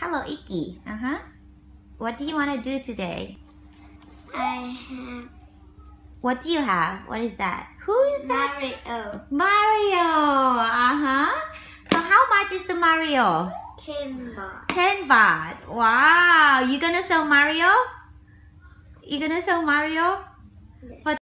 Hello, Iki. What do you want to do today? I have What do you have? What is that? Who is that? Mario. Mario. So how much is the Mario? 10 baht. 10 baht. Wow. You gonna sell Mario? You gonna sell Mario? Yes. For